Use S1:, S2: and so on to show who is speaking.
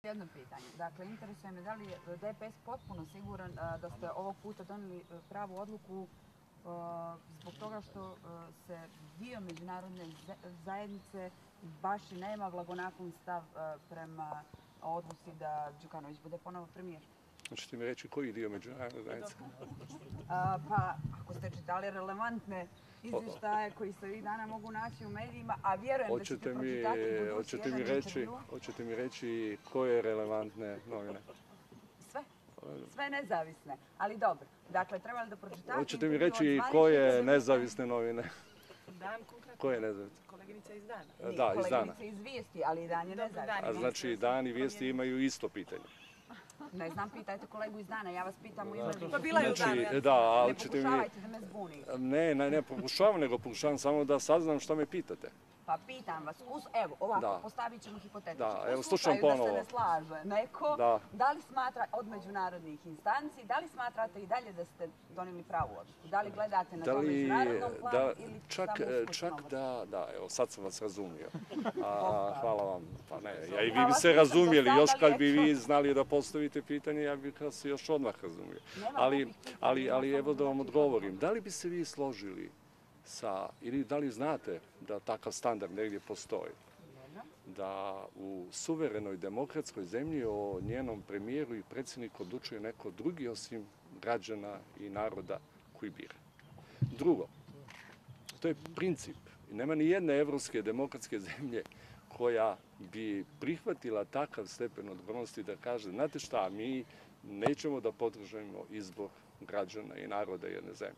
S1: Jedno pitanje. Dakle, interesuje me da li je DPS potpuno siguran da ste ovog puta doneli pravu odluku zbog toga što se dio međunarodne zajednice baš i nema blagonaklon stav prema odluci da Đukanović bude ponovo premijer.
S2: Hoćete mi reći koji dio međunarodne zajednice?
S1: Pa, ako ste čitali relevantne izvještaje koji se ovih dana mogu naći u medijima, a vjerujem da ćete pročitati budući jedan intervju.
S2: Hoćete mi reći koje relevantne novine?
S1: Sve nezavisne, ali dobro. Dakle, treba li da pročitate...
S2: Hoćete mi reći koje nezavisne novine?
S3: Dan konkretno.
S2: Koje nezavisne?
S3: Koleginica iz Dana.
S2: Da, iz Dana.
S1: Koleginica iz Vijesti, ali i Dan je nezavisna.
S2: A znači Dan i Vijesti imaju isto pitanje?
S1: Ne znam, pitajte kolegu iz Dana, ja vas pitam u ime Vijesti.
S3: Pa bila je u Danu.
S2: Da, ali
S1: ne pokušavajte da me zbunite.
S2: Ne pokušavam, nego pokušavam samo da saznam šta me pitate.
S1: Pa pitam vas, evo ovako, postavit ćemo hipotetički.
S2: Evo slušam ponovo.
S1: Da se ne slaže neko, da li smatra od međunarodnih instanci, da li smatrate i dalje da ste donijeli pravu odluku? Da li gledate na tom međunarodnom planu ili samo
S2: čak da, evo sad sam vas razumio. Hvala vam. Pa ne, ja i vi bi se razumijeli, još kad bi vi znali da postavite pitanje, ja bih vas još odmah razumio. Ali evo da vam odgovorim, da li bi se vi složili ili da li znate da takav standard negdje postoji? Da u suverenoj demokratskoj zemlji o njenom premijeru i predsjedniku odlučuje neko drugi osim građana i naroda koji bira. Drugo, to je princip. I nema ni jedne evropske demokratske zemlje koja bi prihvatila takav stepen odgovornosti da kaže, znate šta, mi nećemo da podržimo izbor građana i naroda jedne zemlje.